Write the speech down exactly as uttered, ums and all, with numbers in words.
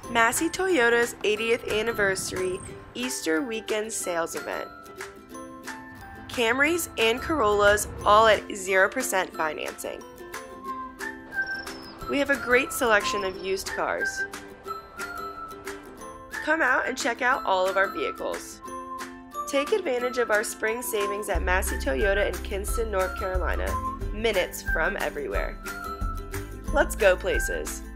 Massey Toyota's eightieth anniversary Easter weekend sales event. Camrys and Corollas all at zero percent financing. We have a great selection of used cars. Come out and check out all of our vehicles. Take advantage of our spring savings at Massey Toyota in Kinston, North Carolina, minutes from everywhere. Let's go places.